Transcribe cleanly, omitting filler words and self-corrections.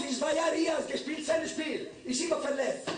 ist 2 Jahre hier, hat gespielt, sein Spiel. Ist immer verletzt.